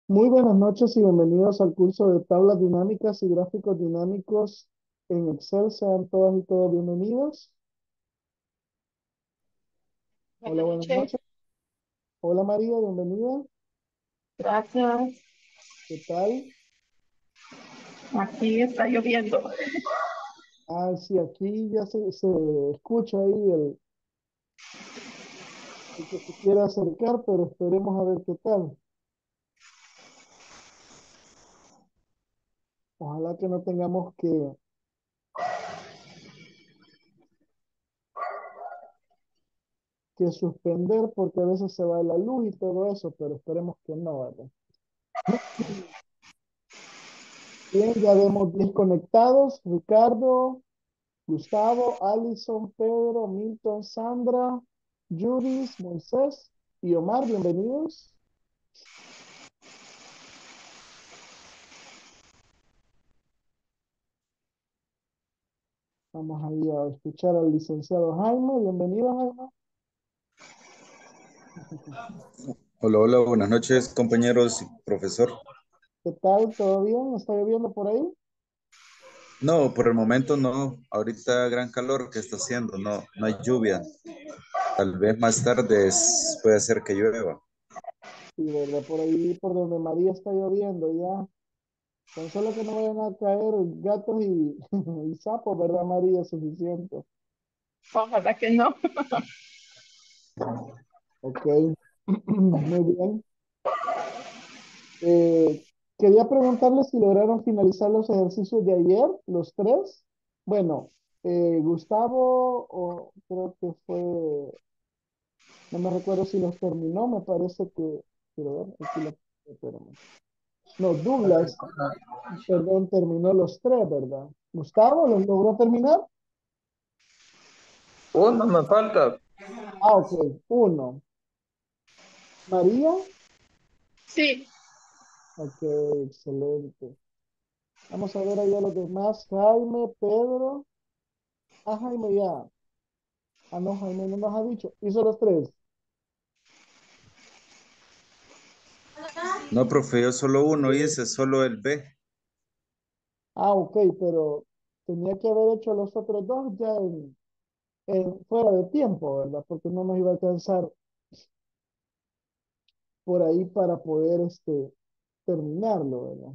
Muy buenas noches y bienvenidos al curso de tablas dinámicas y gráficos dinámicos en Excel. Sean todas y todos bienvenidos. Hola, Buenas buenas noches, noches. Hola María, bienvenida. gracias. ¿Qué tal? Aquí está lloviendo. Ah, sí, aquí ya se escucha ahí el que se quiere acercar, pero esperemos a ver qué tal. Ojalá que no tengamos que suspender porque a veces se va la luz y todo eso, pero esperemos que no, ¿verdad? Bien, ya vemos 10 conectados. Ricardo. Gustavo, Alison, Pedro, Milton, Sandra, Judith, Moisés y Omar, bienvenidos. Vamos ahí a escuchar al licenciado Jaime. Bienvenido, Jaime. Hola, hola, buenas noches, compañeros y profesor. ¿Qué tal? ¿Todo bien? ¿Está lloviendo por ahí? No, por el momento no. Ahorita gran calor que está haciendo, no hay lluvia. Tal vez más tarde puede ser que llueva. Sí, ¿verdad? Por ahí, por donde María está lloviendo ya. Con solo que no vayan a caer gatos y, y sapos, ¿verdad, María? Suficiente. Ojalá que no. Ok, muy bien. Eh, Quería preguntarle si lograron finalizar los ejercicios de ayer, los tres. Bueno, Gustavo, o creo que fue, no me recuerdo si los terminó, me parece que, quiero ver, aquí lo, espérame. No, Douglas, perdón, terminó los tres, ¿verdad? Gustavo, ¿los logró terminar? Uno me falta. Ah, ok, uno. María, Sí, ok, excelente. Vamos a ver ahí a los demás. Jaime, Pedro. Ah, Jaime ya. Ah, no, Jaime no nos ha dicho. Hizo los tres. No, profe, yo solo uno hice, solo el B. Ah, ok, pero tenía que haber hecho los otros dos ya fuera de tiempo, ¿verdad? Porque no nos iba a alcanzar por ahí para poder terminarlo, ¿verdad?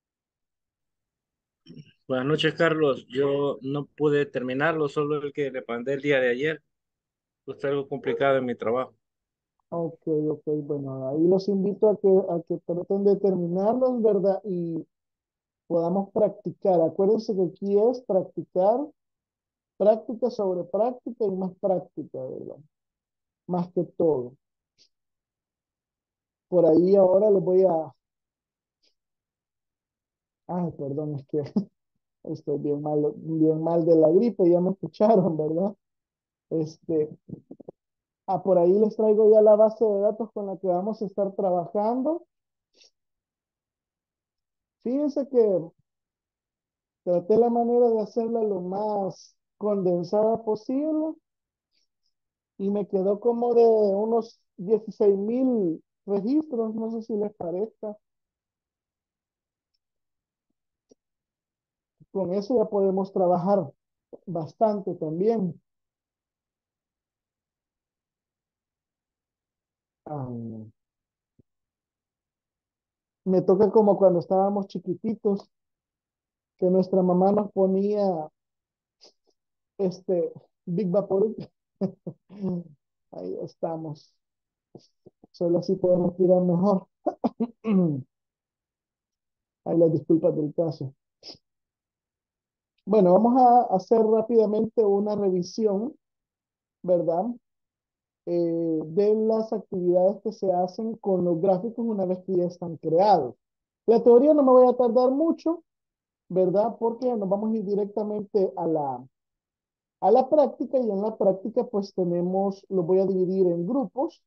Buenas noches, Carlos. Yo no pude terminarlo, solo el que le mandé el día de ayer. Fue algo complicado en mi trabajo. Ok, ok, bueno, ahí los invito a que traten de terminarlos, ¿verdad? Y podamos practicar. Acuérdense que aquí es practicar, práctica sobre práctica y más práctica, ¿verdad? Más que todo. Por ahí ahora les voy a... Ay, perdón, es que estoy bien mal de la gripe, ya me escucharon, ¿verdad? Este, por ahí les traigo ya la base de datos con la que vamos a estar trabajando. Fíjense que traté la manera de hacerla lo más condensada posible y me quedó como de unos 16,000 registros, no sé si les parezca. Con eso ya podemos trabajar bastante también. Ah, me toca como cuando estábamos chiquititos, que nuestra mamá nos ponía este Big Vapor. Ahí estamos. Solo así podemos tirar mejor. Ahí las disculpas del caso. Bueno, vamos a hacer rápidamente una revisión, ¿verdad? De las actividades que se hacen con los gráficos una vez que ya están creados. La teoría no me voy a tardar mucho, ¿verdad? Porque nos vamos a ir directamente a la práctica y en la práctica pues tenemos, los voy a dividir en grupos,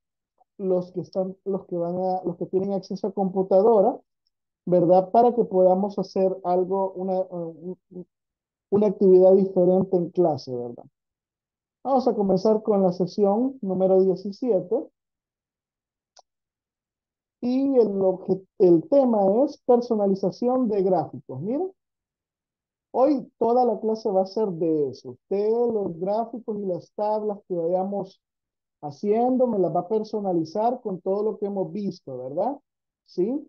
los que tienen acceso a computadora, ¿verdad? Para que podamos hacer algo, una actividad diferente en clase, ¿verdad? Vamos a comenzar con la sesión número 17 y el tema es personalización de gráficos. Miren, hoy toda la clase va a ser de eso. Usted los gráficos y las tablas que vayamos haciendo me las va a personalizar con todo lo que hemos visto, ¿verdad? ¿Sí?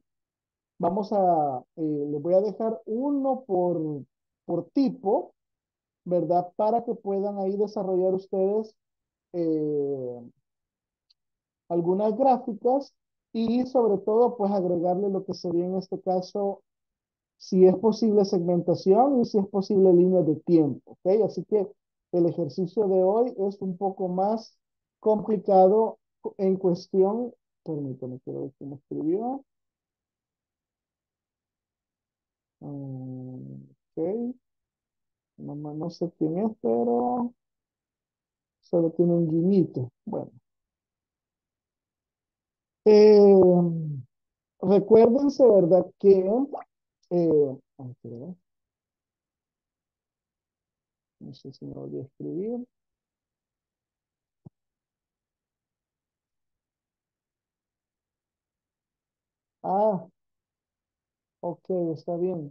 Les voy a dejar uno por tipo, ¿verdad? Para que puedan ahí desarrollar ustedes eh, algunas gráficas y sobre todo, pues agregarle lo que sería en este caso, si es posible segmentación y si es posible líneas de tiempo, ¿ok? Así que el ejercicio de hoy es un poco más complicado en cuestión, permítame, quiero ver quién escribió. Ok, no sé quién es, pero solo tiene un guiñito. Bueno, eh, recuérdense, ¿verdad? Que, quiero ver, no sé si me voy a escribir. Ah, ok, está bien.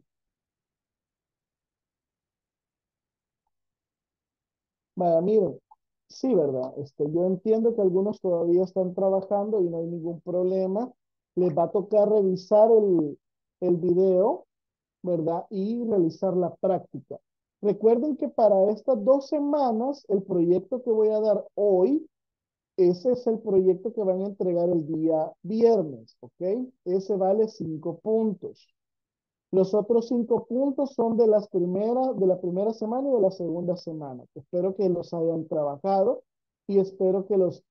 Vaya, miren, sí, ¿verdad? Yo entiendo que algunos todavía están trabajando y no hay ningún problema. Les va a tocar revisar el video, ¿verdad? Y realizar la práctica. Recuerden que para estas 2 semanas, el proyecto que voy a dar hoy, ese es el proyecto que van a entregar el día viernes, ¿ok? Ese vale 5 puntos. Los otros 5 puntos son de la primera semana y de la segunda semana. Espero que los hayan trabajado y espero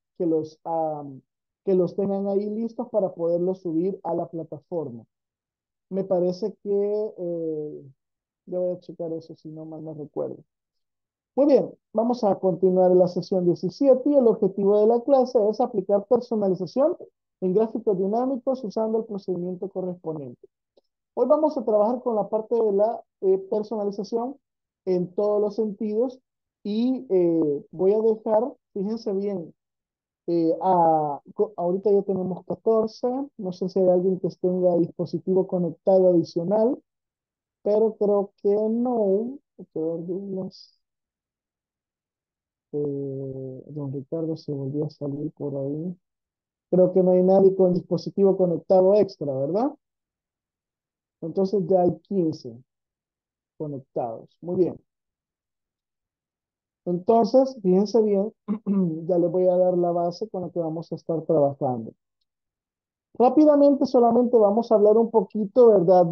que los tengan ahí listos para poderlos subir a la plataforma. Me parece que, yo voy a checar eso si no mal no recuerdo. Muy bien, vamos a continuar en la sesión 17 y el objetivo de la clase es aplicar personalización en gráficos dinámicos usando el procedimiento correspondiente. Hoy vamos a trabajar con la parte de la personalización en todos los sentidos y voy a dejar, fíjense bien, ahorita ya tenemos 14, no sé si hay alguien que tenga dispositivo conectado adicional, pero creo que no. Hay que ver, Douglas. Don Ricardo se volvió a salir por ahí. Creo que no hay nadie con dispositivo conectado extra, ¿verdad? Entonces ya hay 15 conectados. Muy bien. Entonces, fíjense bien, ya les voy a dar la base con la que vamos a estar trabajando. Rápidamente solamente vamos a hablar un poquito, ¿verdad?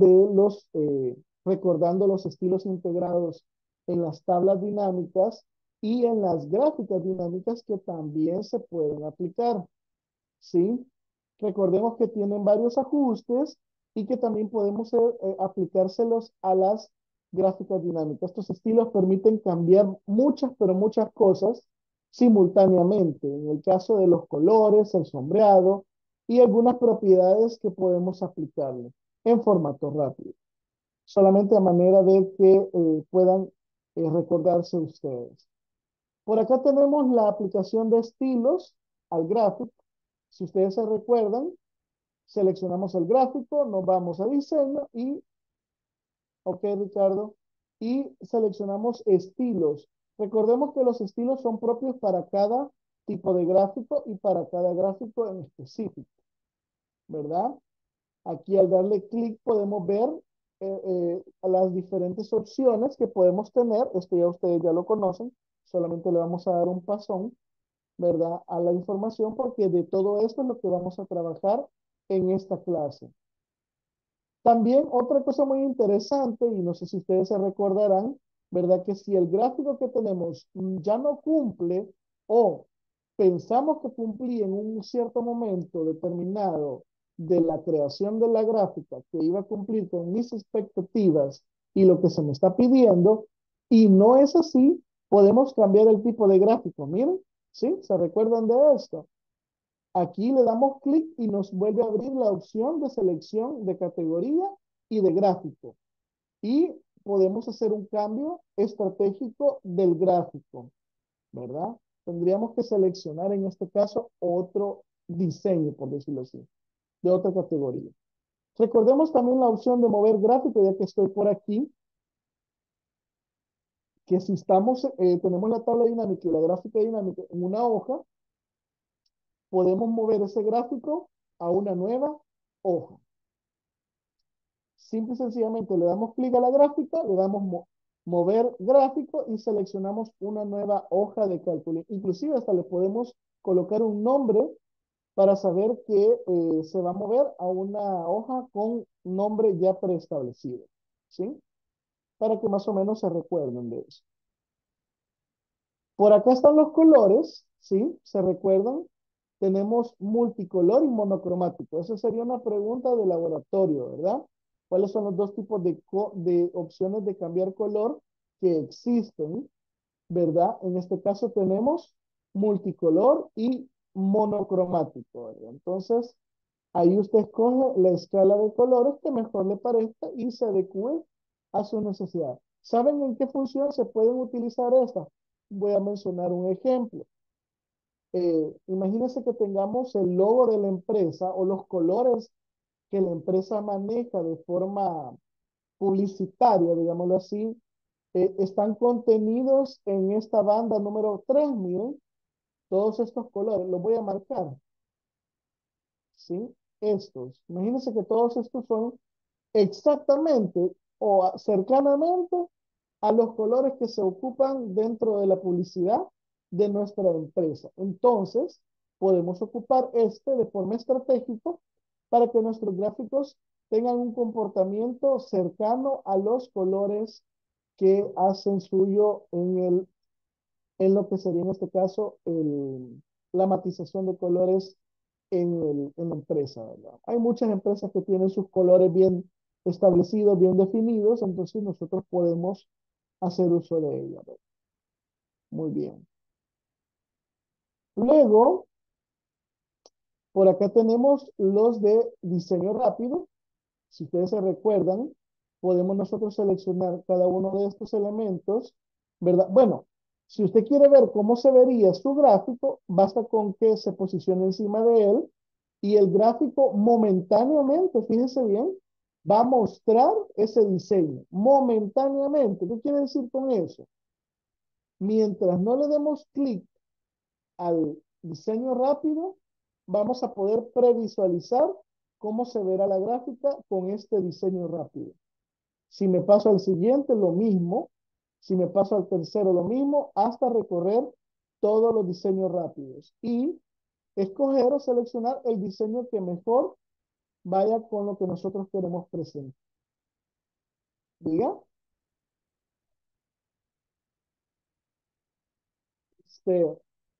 Recordando los estilos integrados en las tablas dinámicas y en las gráficas dinámicas que también se pueden aplicar. ¿Sí? Recordemos que tienen varios ajustes y que también podemos aplicárselos a las gráficas dinámicas. Estos estilos permiten cambiar muchas, pero muchas cosas simultáneamente. En el caso de los colores, el sombreado y algunas propiedades que podemos aplicarle en formato rápido. Solamente a manera de que puedan recordarse ustedes. Por acá tenemos la aplicación de estilos al gráfico. Si ustedes se recuerdan, seleccionamos el gráfico, nos vamos a diseño y, ok, Ricardo, y seleccionamos estilos. Recordemos que los estilos son propios para cada tipo de gráfico y para cada gráfico en específico, ¿verdad? Aquí al darle clic podemos ver las diferentes opciones que podemos tener. Esto ya ustedes ya lo conocen, solamente le vamos a dar un pasón, ¿verdad? A la información porque de todo esto es lo que vamos a trabajar en esta clase. También otra cosa muy interesante, y no sé si ustedes se recordarán, ¿verdad? Que si el gráfico que tenemos ya no cumple o pensamos que cumplía en un cierto momento determinado de la creación de la gráfica, que iba a cumplir con mis expectativas y lo que se me está pidiendo, y no es así, podemos cambiar el tipo de gráfico. Miren, ¿sí? ¿Se recuerdan de esto? Aquí le damos clic y nos vuelve a abrir la opción de selección de categoría y de gráfico. Y podemos hacer un cambio estratégico del gráfico, ¿verdad? Tendríamos que seleccionar en este caso otro diseño, por decirlo así. de otra categoría. Recordemos también la opción de mover gráfico, ya que estoy por aquí, que si estamos, tenemos la tabla dinámica y la gráfica dinámica en una hoja, podemos mover ese gráfico a una nueva hoja. Simple y sencillamente le damos clic a la gráfica, le damos mover gráfico y seleccionamos una nueva hoja de cálculo. Inclusive hasta le podemos colocar un nombre para saber que se va a mover a una hoja con nombre ya preestablecido, ¿sí? Para que más o menos se recuerden de eso. Por acá están los colores, ¿sí? ¿Se recuerdan? Tenemos multicolor y monocromático. Esa sería una pregunta de laboratorio, ¿verdad? ¿Cuáles son los dos tipos de opciones de cambiar color que existen, ¿verdad? En este caso tenemos multicolor y monocromático, ¿verdad? Entonces, ahí usted escoge la escala de colores que mejor le parezca y se adecue a su necesidad. ¿Saben en qué función se pueden utilizar estas? Voy a mencionar un ejemplo. Imagínense que tengamos el logo de la empresa o los colores que la empresa maneja de forma publicitaria, digámoslo así, están contenidos en esta banda número 3. Miren, todos estos colores, los voy a marcar, ¿sí? Estos. Imagínense que todos estos son exactamente o cercanamente a los colores que se ocupan dentro de la publicidad de nuestra empresa. Entonces, podemos ocupar este de forma estratégica para que nuestros gráficos tengan un comportamiento cercano a los colores que hacen suyo en lo que sería en este caso la matización de colores en la empresa, ¿verdad? Hay muchas empresas que tienen sus colores bien establecidos, bien definidos, entonces nosotros podemos hacer uso de ella, ¿verdad? Muy bien. Luego, por acá tenemos los de diseño rápido. Si ustedes se recuerdan, podemos nosotros seleccionar cada uno de estos elementos, ¿verdad? Bueno, si usted quiere ver cómo se vería su gráfico, basta con que se posicione encima de él y el gráfico momentáneamente, fíjense bien, va a mostrar ese diseño. Momentáneamente. ¿Qué quiere decir con eso? Mientras no le demos clic al diseño rápido, vamos a poder previsualizar cómo se verá la gráfica con este diseño rápido. Si me paso al siguiente, lo mismo. Si me paso al tercero, lo mismo, hasta recorrer todos los diseños rápidos. Y escoger o seleccionar el diseño que mejor vaya con lo que nosotros queremos presentar. Diga. Este,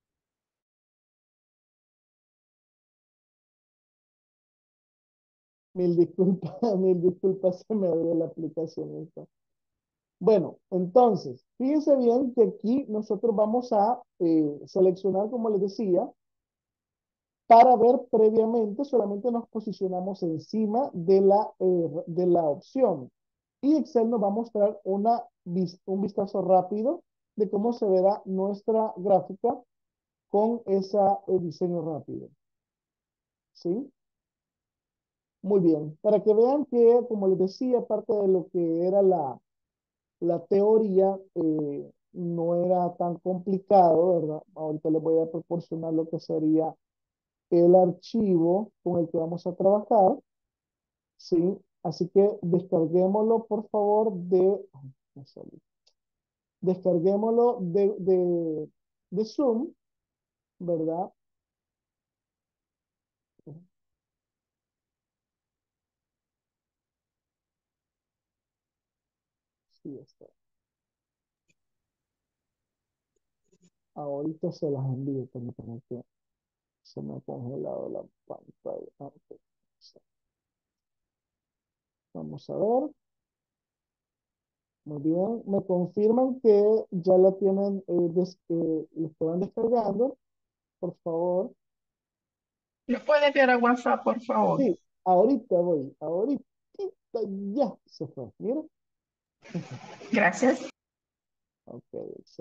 mil disculpas, mil disculpas, se me abrió la aplicación esta. Bueno, entonces, fíjense bien que aquí nosotros vamos a seleccionar, como les decía, para ver previamente, solamente nos posicionamos encima de la opción. Y Excel nos va a mostrar un vistazo rápido de cómo se verá nuestra gráfica con ese diseño rápido. ¿Sí? Muy bien. Para que vean que, como les decía, parte de lo que era la teoría no era tan complicado, ¿verdad? Ahorita les voy a proporcionar lo que sería el archivo con el que vamos a trabajar, ¿sí? Así que descarguémoslo, por favor, descarguémoslo de Zoom, ¿verdad? Sí, está. Ahorita se las envío, permítanme que se me ha congelado la pantalla. Vamos a ver. Muy bien. Me confirman que ya la tienen, lo estaban descargando, por favor. ¿Lo puede enviar a WhatsApp, por favor? Sí, ahorita voy, ahorita ya se fue. Mira. Gracias. Ok,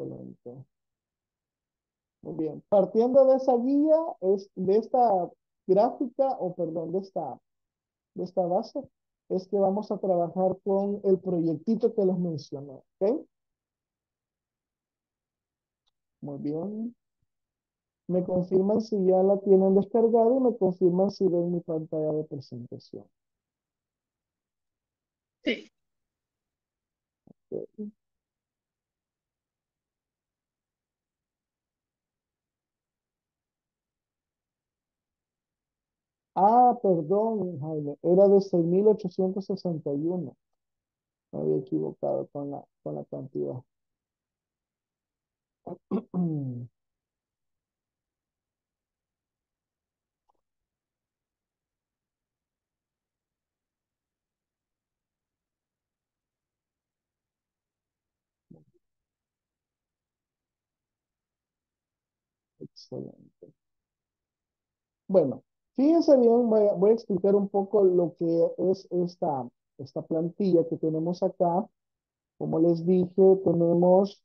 excelente. Muy bien. Partiendo de esa guía, de gráfica, o perdón, de esta base, es que vamos a trabajar con el proyectito que les mencioné, ¿ok? Muy bien. Me confirman si ya la tienen descargada y me confirman si ven mi pantalla de presentación. Sí, Ok. Ah, perdón, Jaime, era de 6.861. Me había equivocado con la cantidad. Excelente. Bueno, fíjense bien, voy a explicar un poco lo que es esta plantilla que tenemos acá. Como les dije, tenemos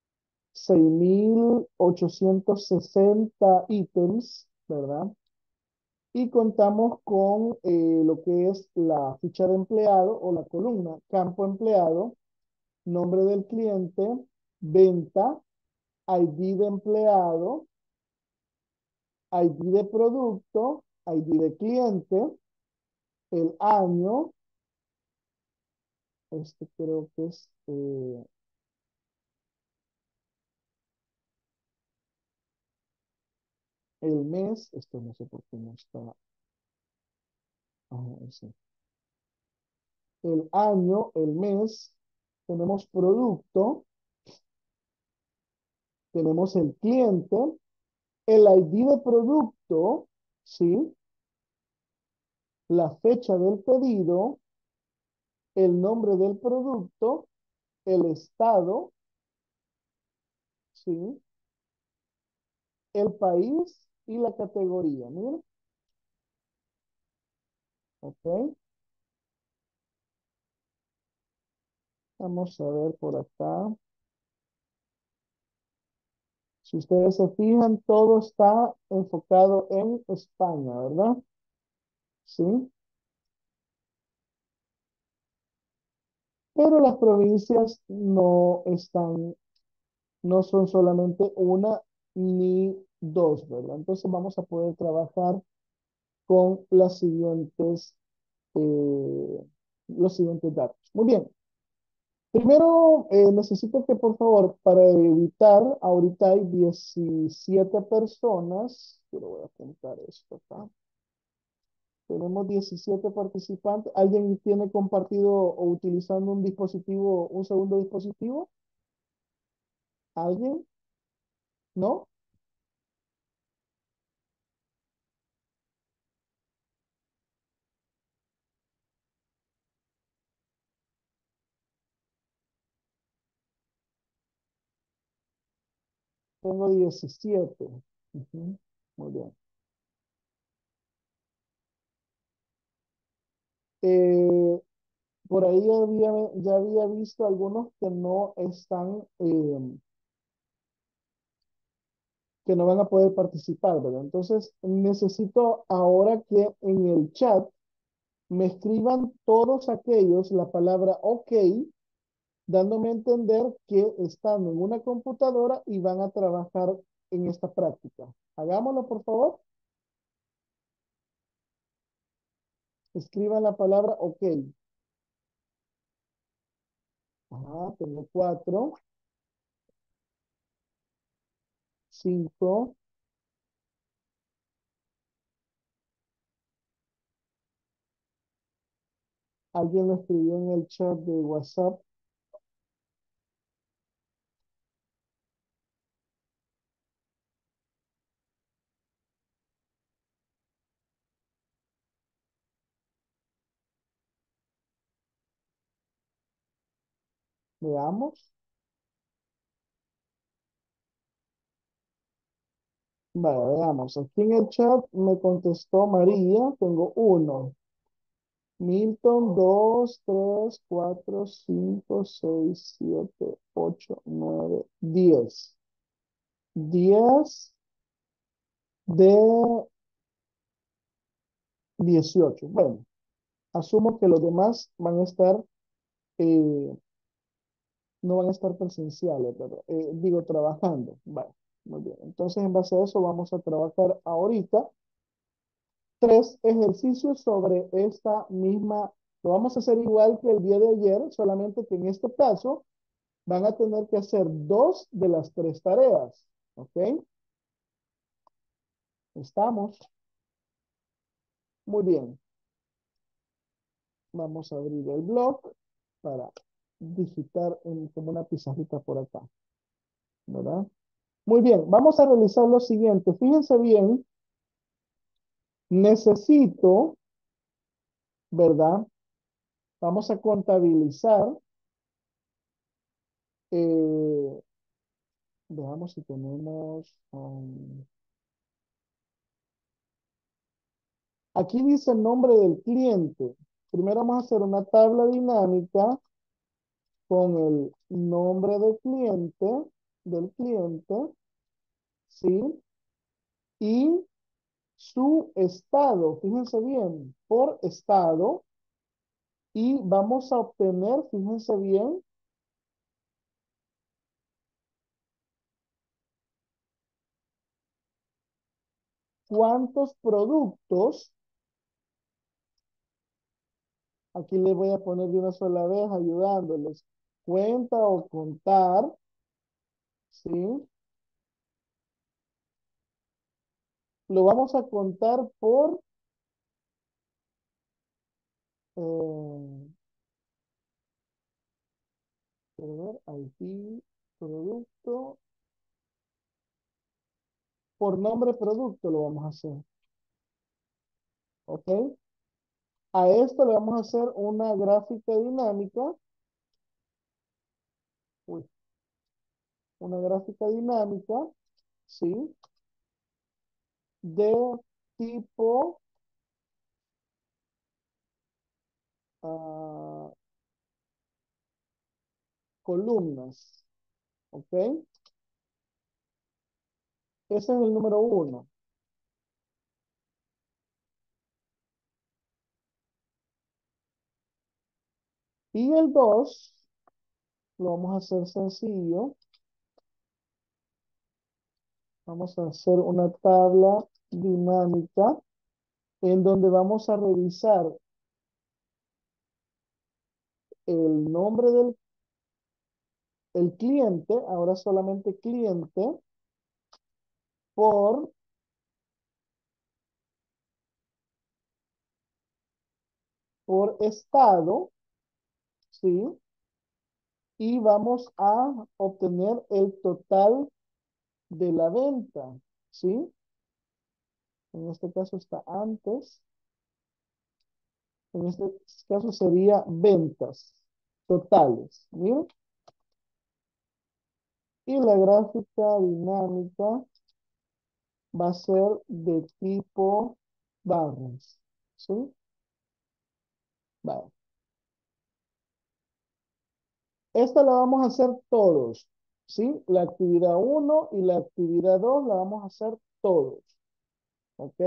6.860 ítems, ¿verdad? Y contamos con lo que es la ficha de empleado o la columna, campo empleado, nombre del cliente, venta, ID de empleado, ID de producto, ID de cliente, el año, este creo que es el mes, esto no sé por qué no está, ese. El año, el mes, tenemos producto, tenemos el cliente, el ID de producto, ¿sí? La fecha del pedido, el nombre del producto, el estado, ¿sí? El país y la categoría. Miren, ok. Vamos a ver por acá. Si ustedes se fijan, todo está enfocado en España, ¿verdad? Sí. Pero las provincias no están, no son solamente una ni dos, ¿verdad? Entonces vamos a poder trabajar con los siguientes datos. Muy bien. Primero, necesito que por favor, para evitar, ahorita hay 17 personas, pero voy a apuntar esto acá. Tenemos 17 participantes. ¿Alguien tiene compartido o utilizando un dispositivo, un segundo dispositivo? ¿Alguien? ¿No? Tengo 17. Ujú. Muy bien. Eh, por ahí ya había visto algunos que no están, que no van a poder participar, ¿verdad? Entonces, necesito ahora que en el chat me escriban todos aquellos la palabra OK, dándome a entender que están en una computadora y van a trabajar en esta práctica. Hagámoslo, por favor. Escriban la palabra OK. Ajá, tengo 4, 5. Alguien lo escribió en el chat de WhatsApp. Veamos. Vale, veamos. Aquí en el chat me contestó María. Tengo 1. Milton, 2, 3, 4, 5, 6, 7, 8, 9, 10. 10 de 18. Bueno, asumo que los demás van a estar, eh, no van a estar presenciales, ¿verdad? Digo, trabajando. Vale, muy bien. Entonces, en base a eso, vamos a trabajar ahorita 3 ejercicios sobre esta misma. Lo vamos a hacer igual que el día de ayer, solamente que en este caso van a tener que hacer 2 de las 3 tareas. ¿Ok? ¿Estamos? Muy bien. Vamos a abrir el blog para digitar como una pizarrita por acá, ¿verdad? Muy bien, vamos a realizar lo siguiente. Fíjense bien, necesito, ¿verdad? Vamos a contabilizar. eh, Veamos si tenemos. Aquí dice el nombre del cliente. Primero vamos a hacer una tabla dinámica con el nombre del cliente, ¿sí? Y su estado, fíjense bien, por estado, y vamos a obtener, fíjense bien, cuántos productos, aquí les voy a poner de una sola vez ayudándoles, cuenta o contar, ¿sí? Lo vamos a contar por, eh, quiero ver, ID, producto, por nombre producto lo vamos a hacer, ¿ok? A esto le vamos a hacer una gráfica dinámica, uy, una gráfica dinámica, ¿sí? De tipo ah, columnas, ¿ok? Ese es el número 1. Y el 2 lo vamos a hacer sencillo. Vamos a hacer una tabla dinámica en donde vamos a revisar el nombre del el cliente, ahora solamente cliente, por, por estado, ¿sí? Y vamos a obtener el total de la venta, ¿sí? En este caso está antes. En este caso sería ventas totales. ¿Bien? Y la gráfica dinámica va a ser de tipo barras. ¿Sí? Vale. Esta la vamos a hacer todos. ¿Sí? La actividad 1 y la actividad 2 la vamos a hacer todos. ¿Ok?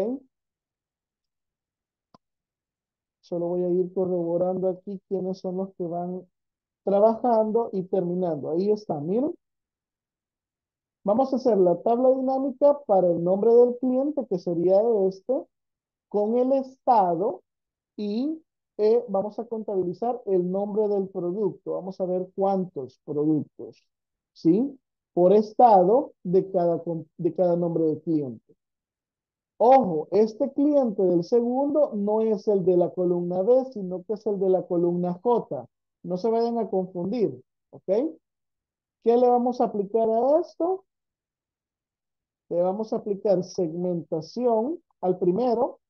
Solo voy a ir corroborando aquí quiénes son los que van trabajando y terminando. Ahí está, miren. Vamos a hacer la tabla dinámica para el nombre del cliente, que sería este, con el estado y vamos a contabilizar el nombre del producto. Vamos a ver cuántos productos, ¿sí? Por estado de cada nombre del cliente. Ojo, este cliente del segundo no es el de la columna B, sino que es el de la columna J. No se vayan a confundir, ¿ok? ¿Qué le vamos a aplicar a esto? Le vamos a aplicar segmentación al primero.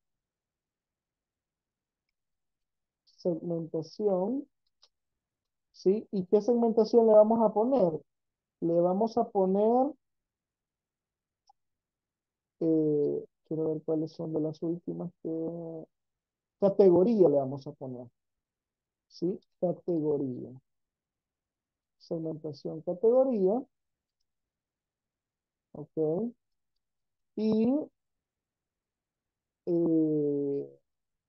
Segmentación, ¿sí? ¿Y qué segmentación le vamos a poner? Le vamos a poner, quiero ver cuáles son de las últimas categoría le vamos a poner, ¿sí? Categoría. Segmentación categoría, ¿ok? Y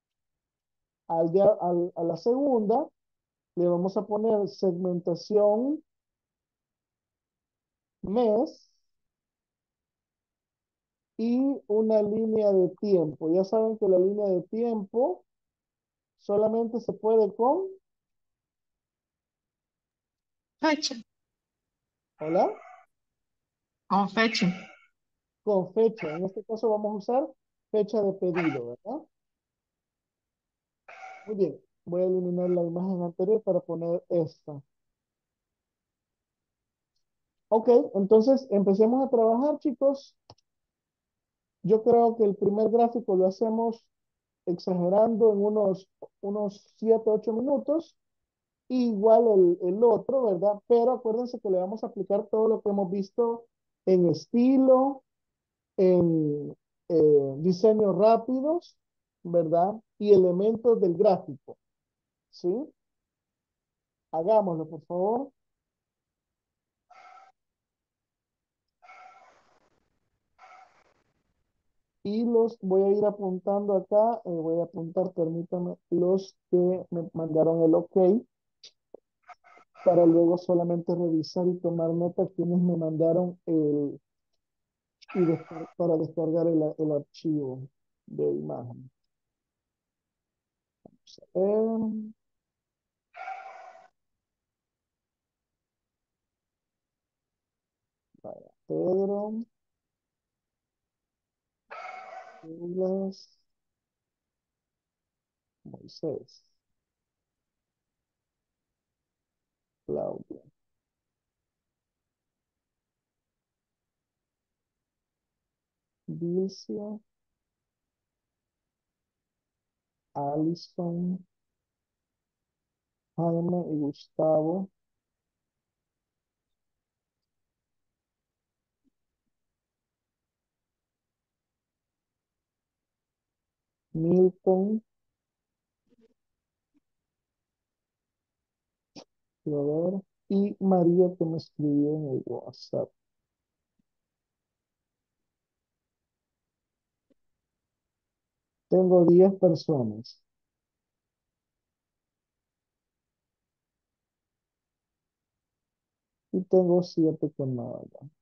A la segunda le vamos a poner segmentación mes y una línea de tiempo. Ya saben que la línea de tiempo solamente se puede con, Fecha. ¿hola? Con fecha. Con fecha. En este caso vamos a usar fecha de pedido, ¿verdad? Muy bien. Voy a eliminar la imagen anterior para poner esta. Ok, entonces empecemos a trabajar, chicos. Yo creo que el primer gráfico lo hacemos exagerando en unos 7, 8 minutos. Igual el otro, ¿verdad? Pero acuérdense que le vamos a aplicar todo lo que hemos visto en estilo, en diseños rápidos, ¿verdad? Y elementos del gráfico, ¿sí? Hagámoslo, por favor. Y los voy a ir apuntando acá. Voy a apuntar, permítanme, los que me mandaron el OK para luego solamente revisar y tomar nota quienes me mandaron para descargar el archivo de imagen. Vamos a ver. Vaya, Pedro, Douglas, Moisés, Claudia, Dilcia, Alison, Jaime y Gustavo, Milton, quiero ver, y María que me escribió en el WhatsApp. Tengo 10 personas y tengo 7 que no hablan.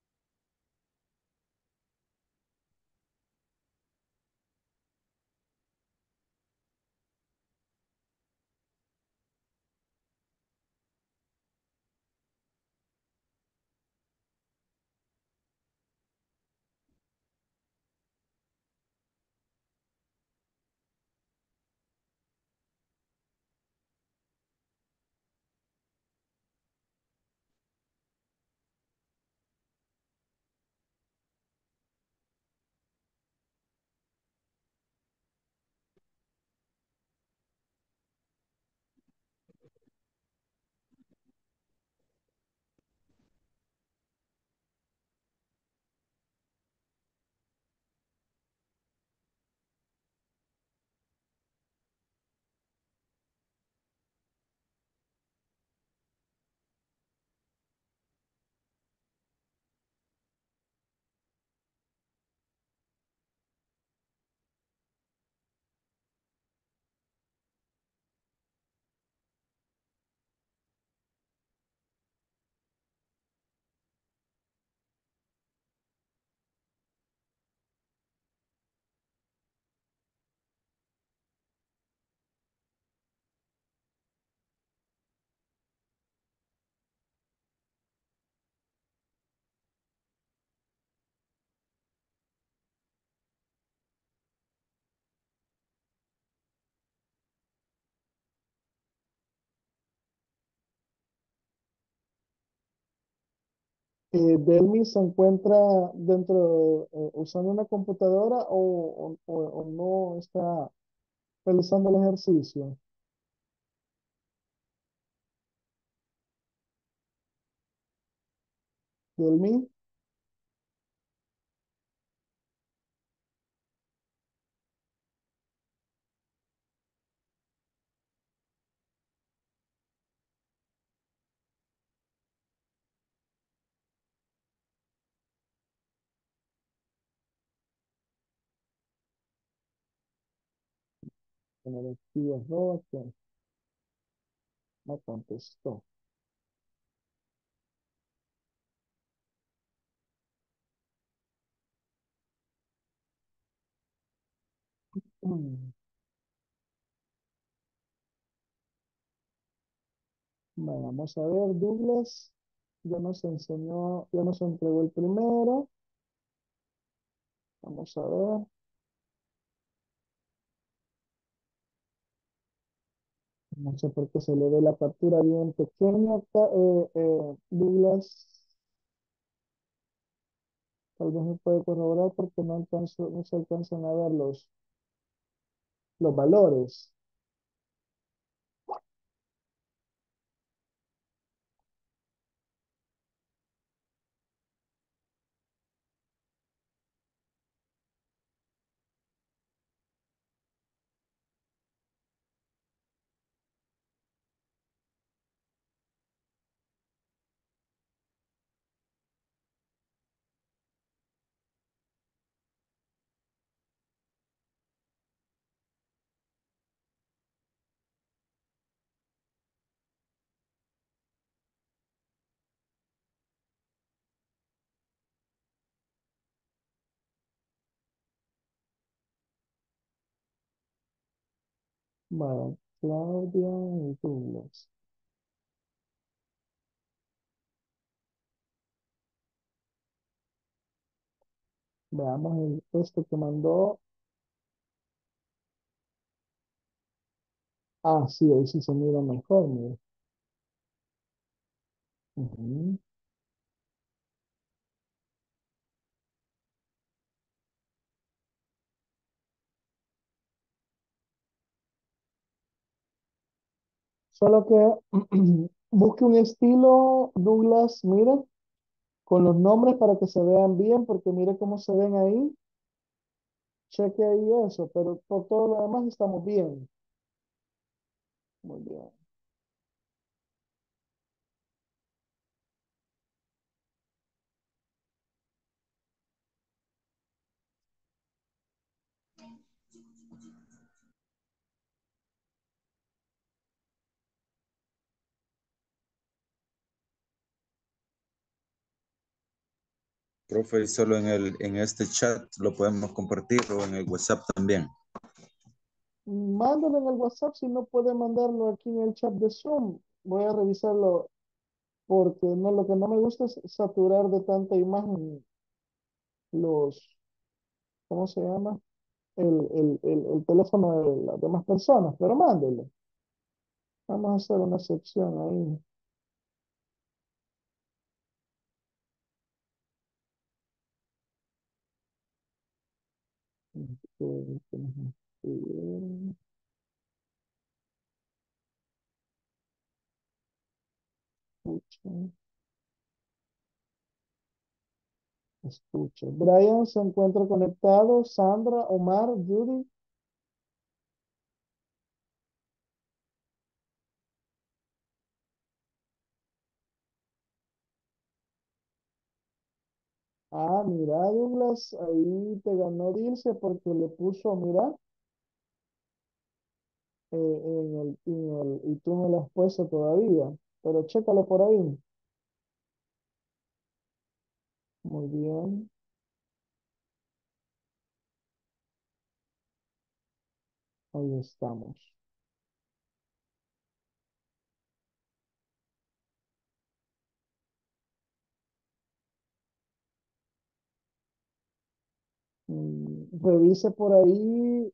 Delmi se encuentra usando una computadora o no está realizando el ejercicio. Delmi, Energía roja, no contestó. Mm. Bueno, vamos a ver, Douglas. Ya nos enseñó, ya nos entregó el primero. Vamos a ver. No sé por qué se le ve la captura bien pequeña. Douglas, tal vez me puede corroborar porque no alcanzo, no se alcanzan a ver los valores. Bueno, Claudia y Douglas. Veamos este que mandó. Ah, sí, ahí sí se mira mejor, mira. Ujú. Solo que busque un estilo, Douglas, mira, con los nombres para que se vean bien, porque mire cómo se ven ahí. Cheque ahí eso, pero por todo lo demás estamos bien. Muy bien. Profe, solo en este chat lo podemos compartir o en el WhatsApp también. Mándalo en el WhatsApp si no puede mandarlo aquí en el chat de Zoom. Voy a revisarlo porque no, lo que no me gusta es saturar de tanta imagen los, ¿cómo se llama? El teléfono de las demás personas, pero mándelo. Vamos a hacer una sección ahí. Escucha, escucha. Brian se encuentra conectado. Sandra, Omar, Judy. Ah, mira, Douglas, ahí te ganó Dirce porque le puso, mira, y tú no lo has puesto todavía. Pero chécalo por ahí. Muy bien, ahí estamos. Revise por ahí,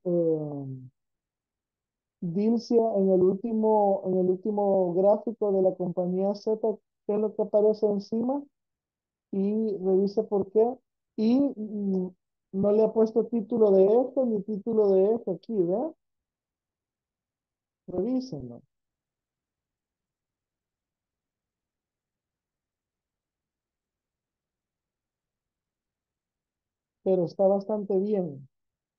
Dilcia, en el último gráfico de la compañía Z, qué es lo que aparece encima y revise por qué. Y no le ha puesto título de esto ni título de esto aquí, ¿verdad? Revísenlo. Pero está bastante bien.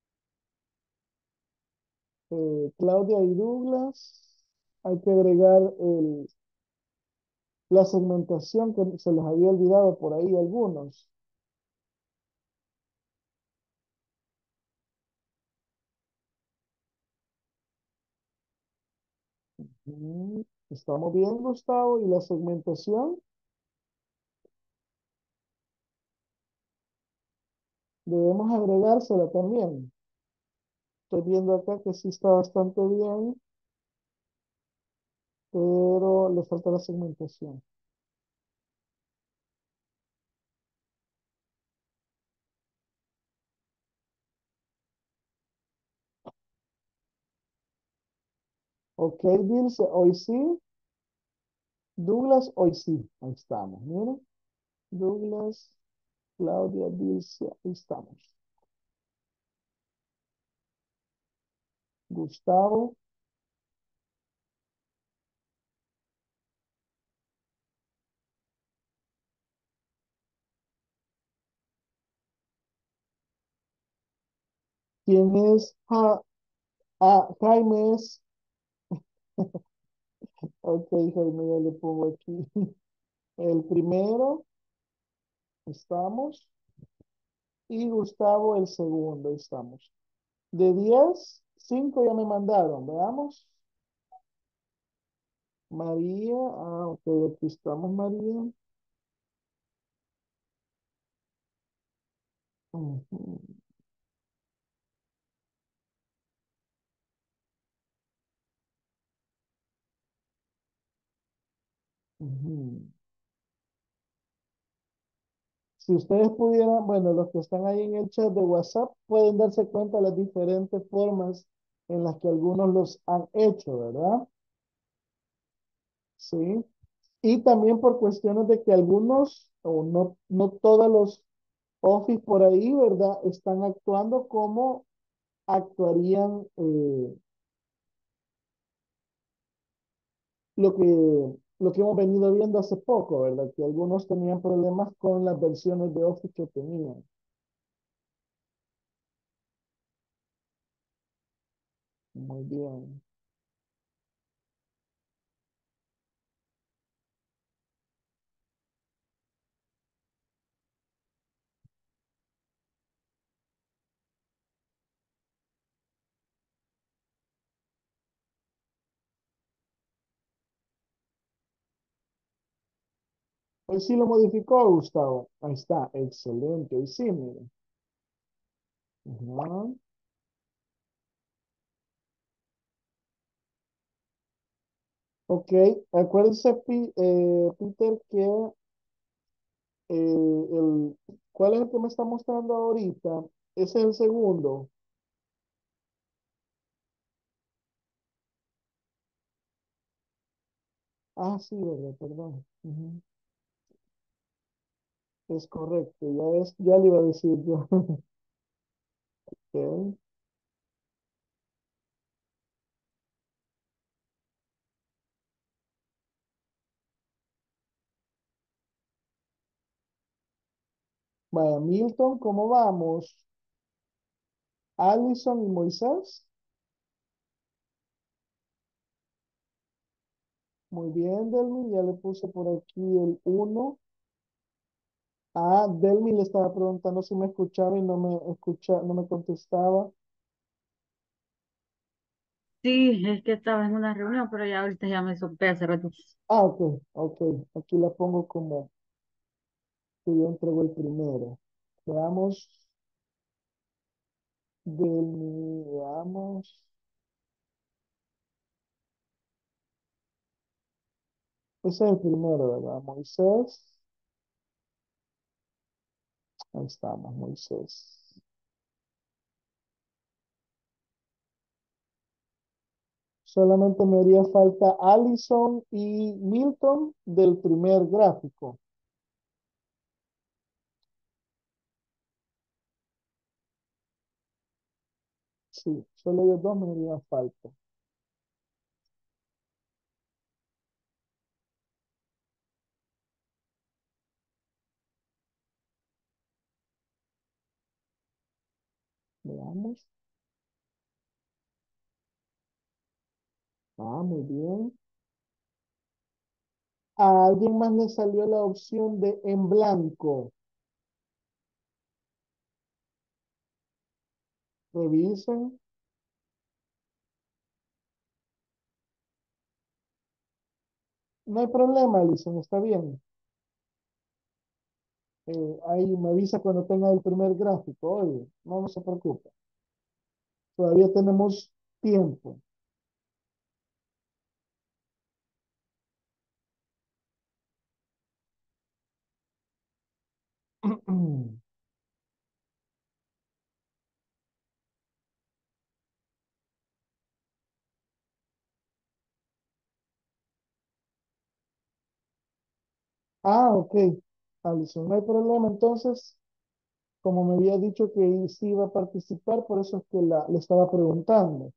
Claudia y Douglas, hay que agregar la segmentación que se les había olvidado por ahí algunos. ¿Estamos bien, Gustavo? ¿Y la segmentación? Debemos agregársela también. Estoy viendo acá que sí está bastante bien, pero le falta la segmentación. Ok, Dilce, hoy sí. Douglas, hoy sí. Ahí estamos, miren. Douglas, Claudia, Dilce, ahí estamos. Gustavo, ¿quién es? Jaime es. Ok, Jaime, ya le pongo aquí. El primero, estamos. Y Gustavo, el segundo, estamos. De 10, 5 ya me mandaron. Veamos. María, ok, aquí estamos, María. Ujú, ujú. Si ustedes pudieran, bueno, los que están ahí en el chat de WhatsApp pueden darse cuenta de las diferentes formas en las que algunos los han hecho, ¿verdad? Sí. Y también por cuestiones de que algunos, o no, no todos los office por ahí, ¿verdad? Están actuando como actuarían lo que hemos venido viendo hace poco, ¿verdad? Que algunos tenían problemas con las versiones de Office que tenían. Muy bien. Hoy sí lo modificó, Gustavo. Ahí está, excelente. Hoy sí, mire. Ajá. Ok, acuérdense, Peter, que ¿cuál es el que me está mostrando ahorita? Ese es el segundo. Ah, sí, verdad, perdón. Ujú. Es correcto, ya le iba a decir yo. Ok. Vaya, Milton, ¿cómo vamos? Allison y Moisés. Muy bien, Delmi, ya le puse por aquí el uno. Ah, Delmi le estaba preguntando si me escuchaba y no me contestaba. Sí, es que estaba en una reunión, pero ya ahorita ya me solté hace rato. Ah, ok, ok. Aquí la pongo como que yo entrego el primero. Veamos, Delmi, veamos. Ese es el primero, ¿verdad? Moisés. Ahí estamos, Moisés. Solamente me haría falta Allison y Milton del primer gráfico. Sí, solo ellos dos me harían falta. Veamos. Ah, muy bien. A alguien más le salió la opción de en blanco. Revisen. No hay problema, Alison, está bien. Ahí me avisa cuando tenga el primer gráfico. Oye, no se preocupe. Todavía tenemos tiempo. Ah, ok. Alison, no hay problema. Entonces, como me había dicho que sí iba a participar, por eso es que le estaba preguntando.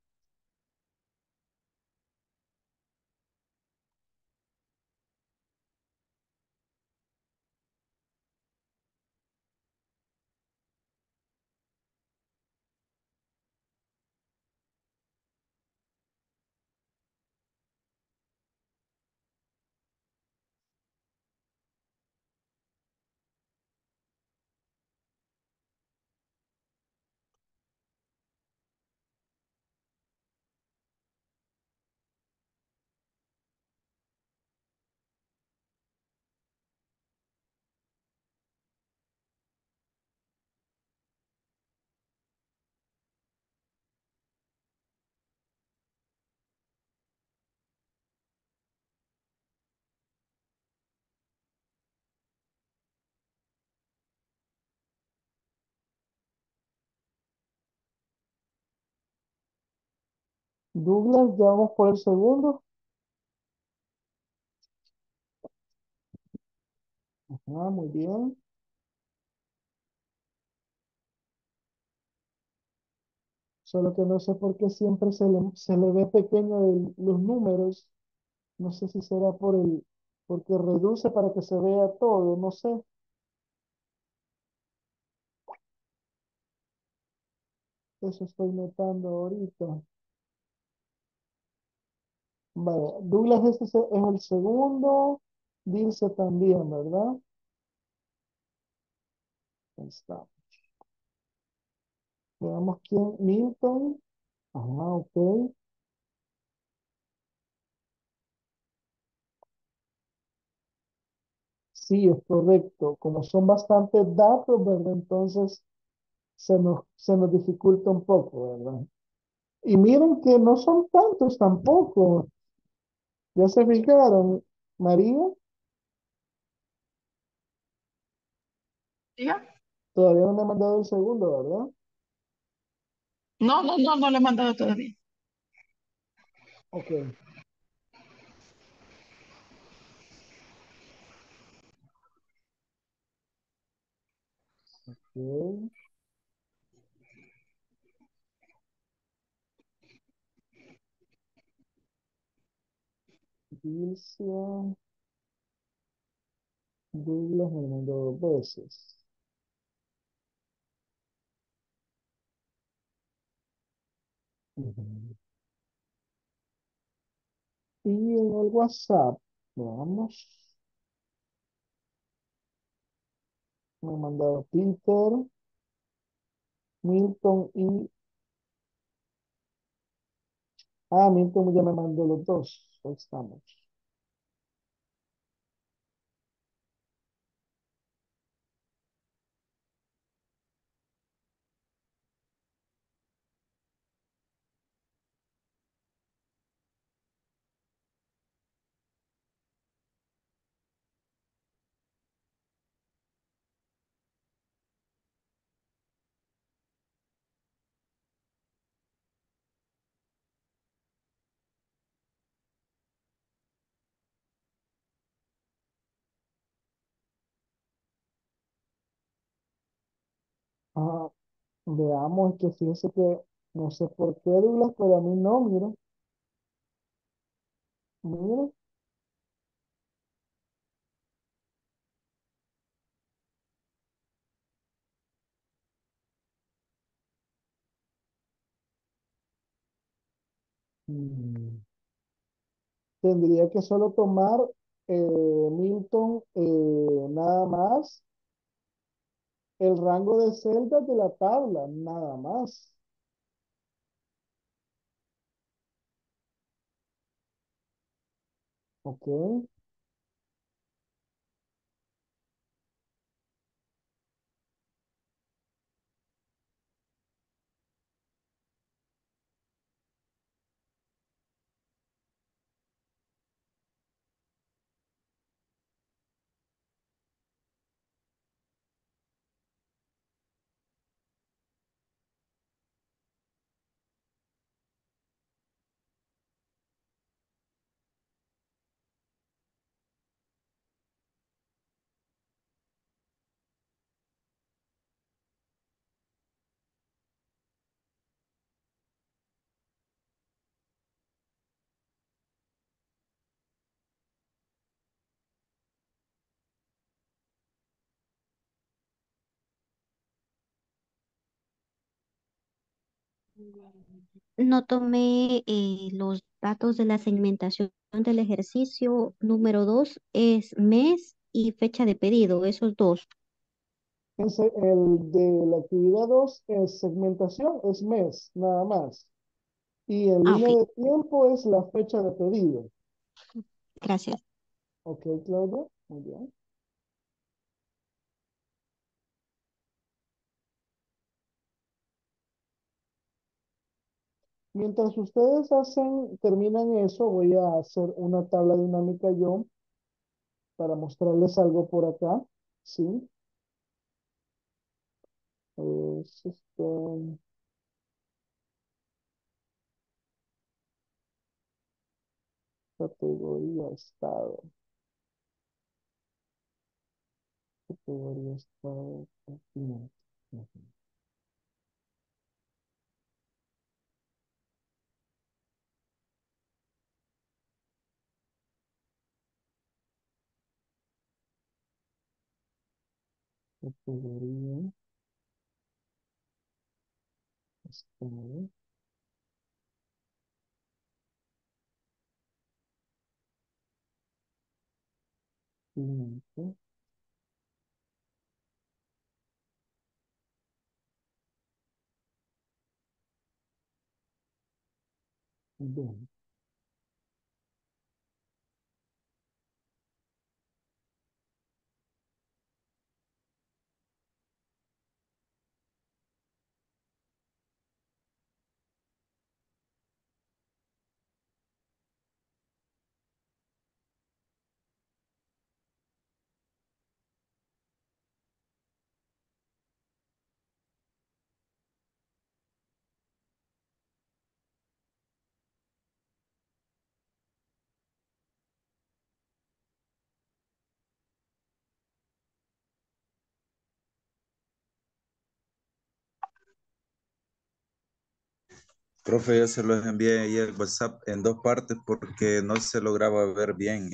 Douglas, ya vamos por el segundo. Ah, muy bien. Solo que no sé por qué siempre se le ve pequeño los números. No sé si será porque reduce para que se vea todo, no sé. Eso estoy notando ahorita. Vale, Douglas, este es el segundo. Dilce también, ¿verdad? Ahí está. Veamos quién. Milton. Ah, ok. Sí, es correcto. Como son bastantes datos, ¿verdad? Entonces se nos dificulta un poco, ¿verdad? Y miren que no son tantos tampoco. ¿Ya se fijaron, María? ¿Ya? Todavía no me ha mandado el segundo, ¿verdad? No, no, no, no le he mandado todavía. Ok. Ok. Dice Douglas me mandó dos veces. Ujú. Y en el WhatsApp, veamos, me ha mandado Peter, Milton y... Ah, Milton ya me mandó los dos. Ahí estamos. Ah, veamos que fíjese que no sé por qué Douglas, pero a mí no, mira, mira. Mm, Tendría que solo tomar Milton nada más el rango de celdas de la tabla, nada más. Ok. No tomé los datos de la segmentación del ejercicio. Número 2 es mes y fecha de pedido, esos dos. El de la actividad 2 es segmentación, es mes, nada más. Y en Ah, línea ok, de tiempo es la fecha de pedido. gracias. Ok, Claudia, muy bien. Mientras ustedes terminan eso, voy a hacer una tabla dinámica yo para mostrarles algo por acá. ¿Sí? Es categoría estado. Categoría estado. Continente. Ujú. Categoría estado. Continente. Bien. Profe, yo se los envié ahí el WhatsApp en dos partes porque no se lograba ver bien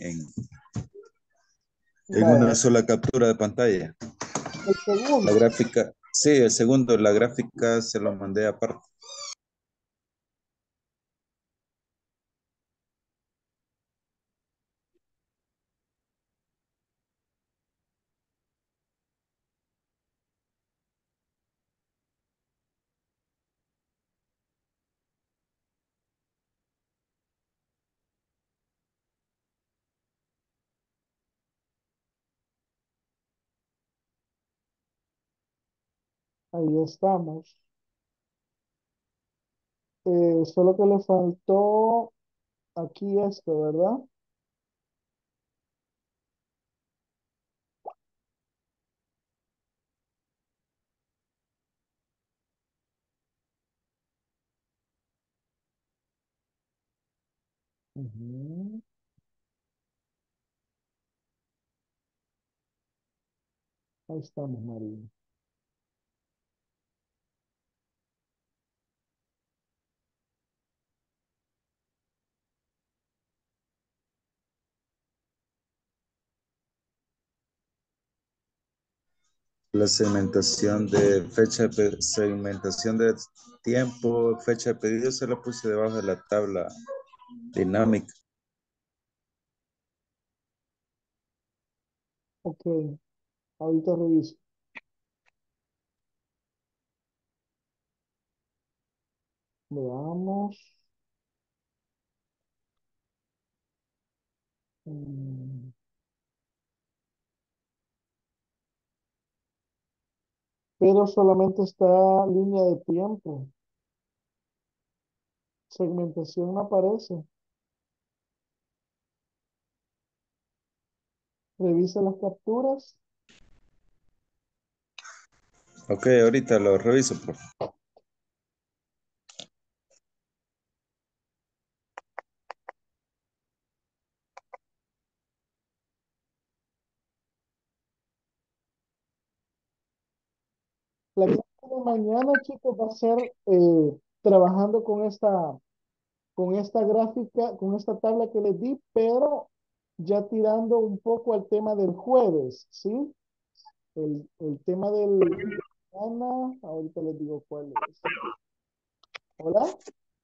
en Vaya, una sola captura de pantalla. el La segundo. gráfica, sí, el segundo, la gráfica se lo mandé aparte. Ahí estamos. Solo que le faltó aquí esto, ¿verdad? Ujú. Ahí estamos, María. La segmentación de tiempo, fecha de pedido, se la puse debajo de la tabla dinámica. Ok, ahorita reviso. Veamos. Mm, Pero solamente está línea de tiempo. Segmentación no aparece. Revisa las capturas. Ok, ahorita lo reviso, profe. La clase de mañana, chicos, va a ser trabajando con esta gráfica, con esta tabla que les di, pero ya tirando un poco al tema del jueves, ¿sí? El tema del mañana, ahorita les digo cuál es. Hola,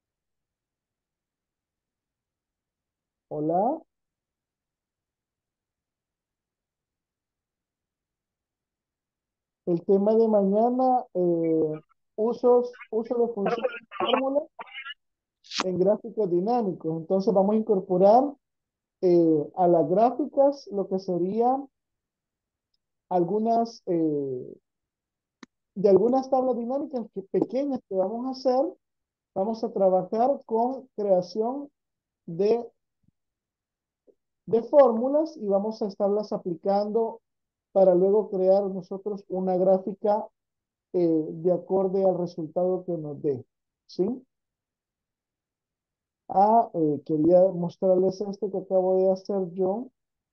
hola. El tema de mañana, uso de funciones y fórmulas en gráficos dinámicos. Entonces vamos a incorporar a las gráficas lo que serían algunas, de algunas tablas dinámicas pequeñas que vamos a hacer. Vamos a trabajar con creación de, de fórmulas y vamos a estarlas aplicando para luego crear nosotros una gráfica de acorde al resultado que nos dé. ¿Sí? Quería mostrarles este que acabo de hacer yo,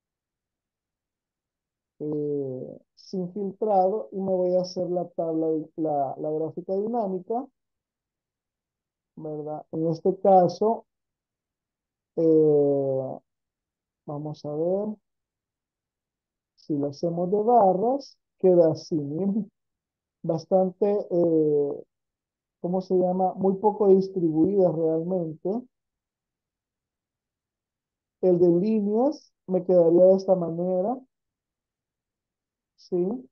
sin filtrado, y me voy a hacer la tabla, la gráfica dinámica, ¿verdad? En este caso, eh, vamos a ver si lo hacemos de barras, queda así, miren, bastante, ¿cómo se llama? Muy poco distribuida realmente. El de líneas me quedaría de esta manera, ¿sí?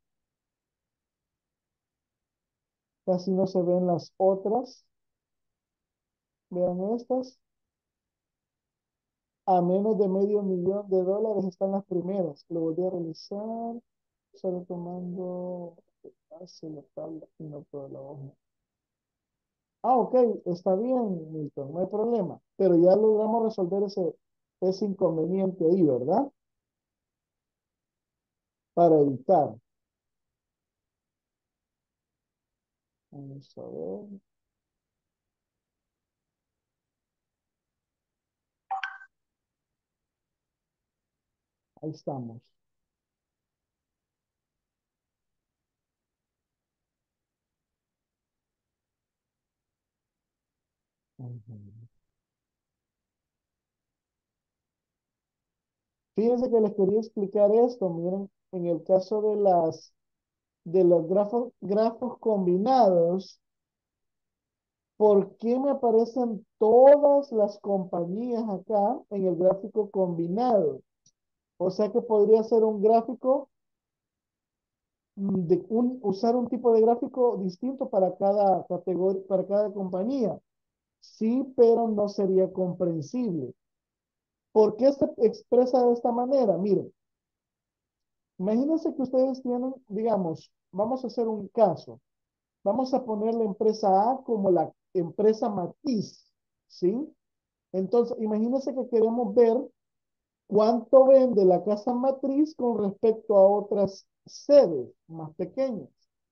Casi no se ven las otras. Vean estas. A menos de $500,000 están las primeras. Lo volví a realizar. Solo tomando. Hace la tabla y no toda la hoja. Ok, está bien, Milton, no hay problema. Pero ya logramos resolver ese inconveniente ahí, ¿verdad? Para evitar. Vamos a ver. Ahí estamos. Ujú. Fíjense que les quería explicar esto. Miren, en el caso de los grafos combinados, ¿por qué me aparecen todas las compañías acá en el gráfico combinado? O sea que podría ser un gráfico usar un tipo de gráfico distinto para cada categoría, para cada compañía. Sí, pero no sería comprensible. ¿Por qué se expresa de esta manera? Miren, imagínense que ustedes tienen, digamos, vamos a hacer un caso. Vamos a poner la empresa A como la empresa matriz, ¿sí? Entonces, imagínense que queremos ver cuánto vende la casa matriz con respecto a otras sedes más pequeñas.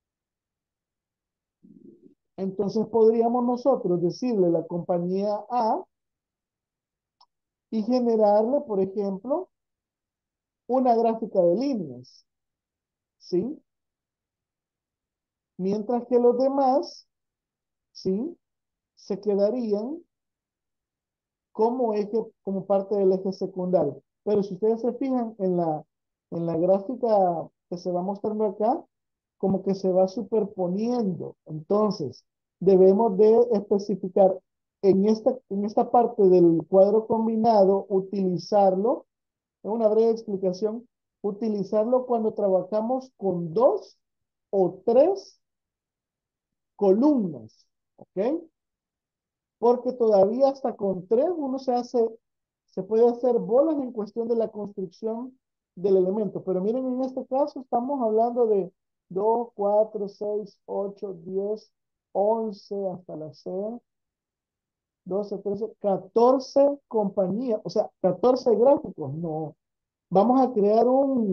Entonces podríamos nosotros decirle la compañía A y generarle, por ejemplo, una gráfica de líneas, ¿sí? Mientras que los demás, ¿sí? Se quedarían como eje, como parte del eje secundario. Pero si ustedes se fijan en la gráfica que se va mostrando acá, como que se va superponiendo. Entonces, debemos de especificar en esta parte del cuadro combinado, utilizarlo, en una breve explicación, utilizarlo cuando trabajamos con dos o tres columnas, ¿ok? Porque todavía hasta con tres uno se puede hacer bolas en cuestión de la construcción del elemento. Pero miren, en este caso estamos hablando de 2 4 6 8 10 11 hasta la C, 12 13 14 compañías, o sea, 14 gráficos. No, vamos a crear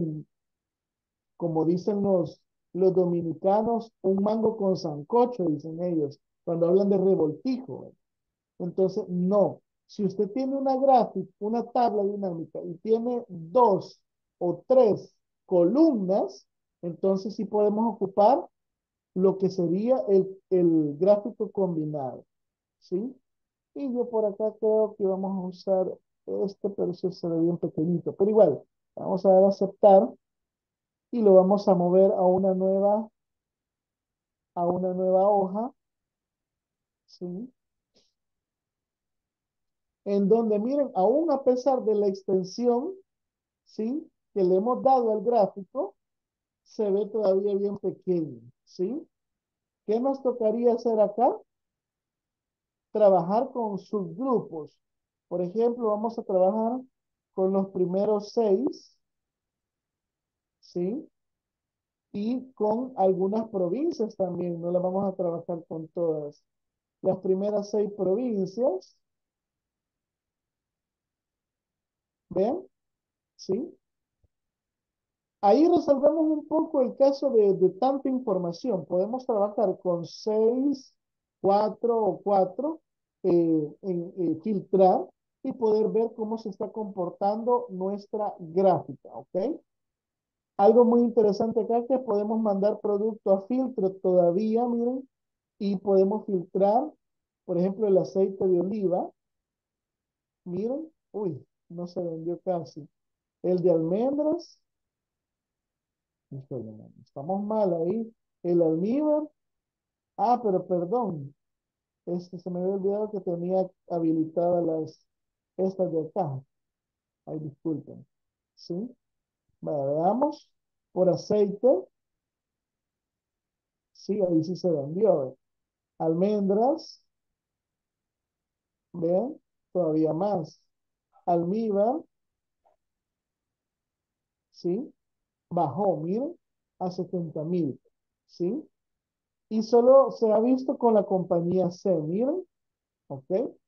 como dicen los dominicanos, un mango con sancocho, dicen ellos, cuando hablan de revoltijo. Entonces, no. Si usted tiene una gráfica, una tabla dinámica y tiene dos o tres columnas, entonces sí podemos ocupar lo que sería el gráfico combinado, ¿sí? Y yo por acá creo que vamos a usar este, pero sí se ve bien pequeñito. Pero igual, vamos a dar a aceptar y lo vamos a mover a una nueva hoja, ¿sí? en donde miren, aún a pesar de la extensión, ¿sí? Que le hemos dado al gráfico, se ve todavía bien pequeño, ¿sí? ¿Qué nos tocaría hacer acá? Trabajar con subgrupos. Por ejemplo, vamos a trabajar con los primeros 6, ¿sí? Y con algunas provincias también, no las vamos a trabajar con todas. Las primeras 6 provincias, ¿ven? ¿Sí? Ahí resolvemos un poco el caso de tanta información. Podemos trabajar con 6, 4 o 4, filtrar y poder ver cómo se está comportando nuestra gráfica, ¿ok? Algo muy interesante acá que podemos mandar producto a filtro todavía, miren, y podemos filtrar, por ejemplo, el aceite de oliva. Miren, uy, no se vendió casi. El de almendras, híjole, mano, estamos mal ahí. El almíbar, pero perdón, se me había olvidado que tenía habilitadas estas de acá. Ay, disculpen. ¿Sí? Vale, veamos. Por aceite, sí, ahí sí se vendió. Almendras, vean, todavía más. Almíbar, ¿sí? Bajó, miren, a 70,000, ¿sí? Y solo se ha visto con la compañía C, miren, ¿ok?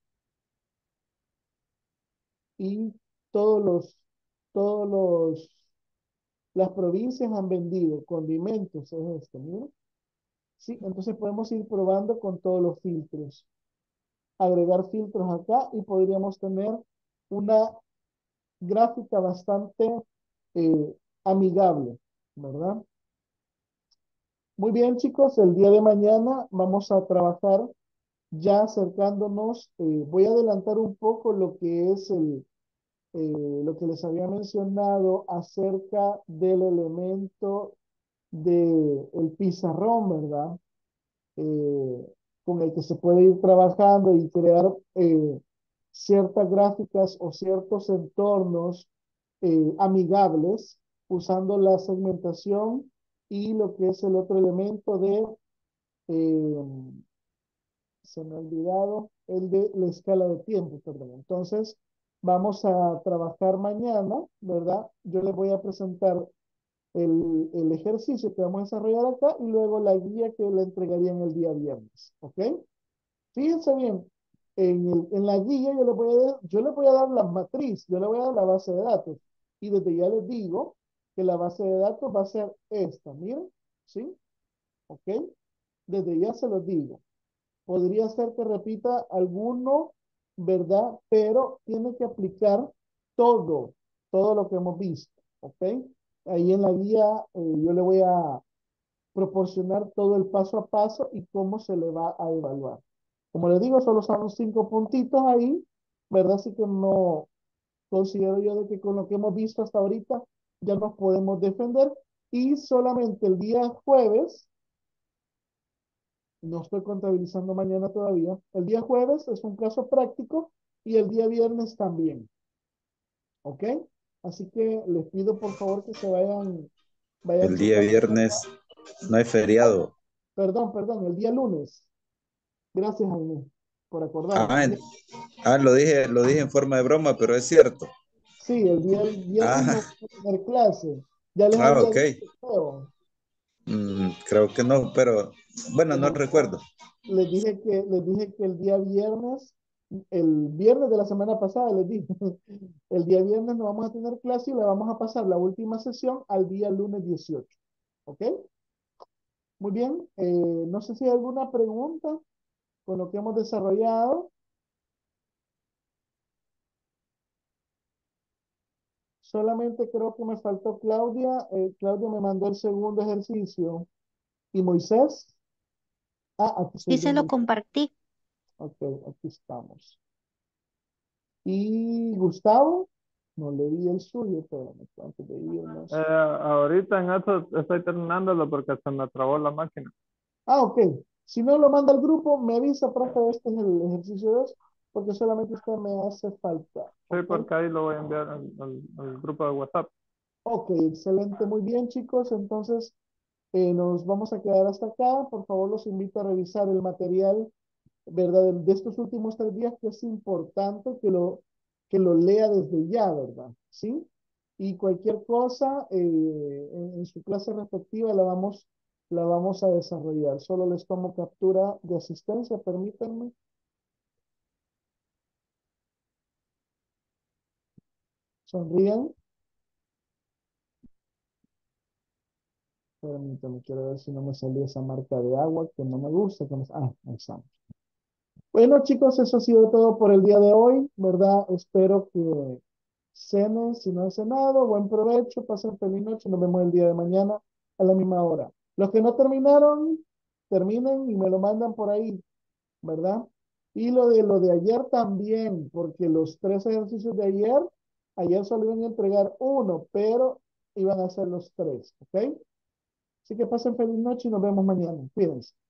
Y todos los, todos los, las provincias han vendido condimentos, es esto, miren. Sí, entonces podemos ir probando con todos los filtros. Agregar filtros acá y podríamos tener una gráfica bastante amigable, ¿verdad? Muy bien, chicos, el día de mañana vamos a trabajar ya acercándonos. Voy a adelantar un poco lo que es lo que les había mencionado acerca del elemento del pizarrón, ¿verdad? Eh, con el que se puede ir trabajando y crear ciertas gráficas o ciertos entornos amigables usando la segmentación y lo que es el otro elemento de, eh, se me ha olvidado, el de la escala de tiempo, perdón. Entonces, vamos a trabajar mañana, ¿verdad? Yo les voy a presentar el ejercicio que vamos a desarrollar acá y luego la guía que le entregarían el día viernes, ¿ok? Fíjense bien, en la guía yo le voy a dar la matriz, yo le voy a dar la base de datos. Y desde ya les digo que la base de datos va a ser esta, miren, ¿sí? ¿Ok? Desde ya se los digo. Podría ser que repita alguno, ¿verdad? Pero tiene que aplicar todo, todo lo que hemos visto, ¿ok? Ahí en la guía yo le voy a proporcionar todo el paso a paso y cómo se le va a evaluar. Como les digo, solo son 5 puntitos ahí, ¿verdad? Así que no considero yo de que con lo que hemos visto hasta ahorita ya nos podemos defender y solamente el día jueves, no estoy contabilizando mañana todavía, el día jueves es un caso práctico y el día viernes también, ¿ok? Así que les pido por favor que se vayan El día checando. viernes no hay feriado. Perdón, el día lunes. Gracias, Jaime, por acordarme. Ah, lo dije en forma de broma, pero es cierto. Sí, el día viernes Ah, no voy a tener clase. Ya les ah, había ok. dicho, creo. Creo que no, pero bueno, no Les, recuerdo. les dije que el día viernes, el viernes de la semana pasada, les dije, el día viernes no vamos a tener clase y le vamos a pasar la última sesión al día lunes 18. ¿Ok? Muy bien. No sé si hay alguna pregunta con lo que hemos desarrollado. Solamente creo que me faltó Claudia. Claudia me mandó el segundo ejercicio. ¿Y Moisés? Aquí estoy Sí se lo viendo. compartí. Ok, aquí estamos. ¿Y Gustavo? No le di el suyo, pero antes de irnos. Ahorita en eso estoy terminándolo porque se me trabó la máquina. Ok. Si no lo manda al grupo, me avisa, profe, este es el ejercicio 2 porque solamente usted me hace falta. Sí, ¿Ok? porque ahí lo voy a enviar al grupo de WhatsApp. Ok, excelente, muy bien, chicos. Entonces, nos vamos a quedar hasta acá. Por favor, los invito a revisar el material, ¿verdad? De estos últimos 3 días, que es importante que lo lea desde ya, ¿verdad? ¿Sí? Y cualquier cosa en su clase respectiva la vamos a desarrollar. Solo les tomo captura de asistencia, permítanme. Sonrían. Permítanme, quiero ver si no me salió esa marca de agua que no me gusta. Ahí está. Bueno, chicos, eso ha sido todo por el día de hoy, ¿verdad? Espero que cenen, si no han cenado, buen provecho, pasen feliz noche, nos vemos el día de mañana a la misma hora. Los que no terminaron, terminen y me lo mandan por ahí, ¿verdad? Y lo de ayer también, porque los 3 ejercicios de ayer solo iban a entregar uno, pero iban a ser los 3, ¿ok? Así que pasen feliz noche y nos vemos mañana. Cuídense.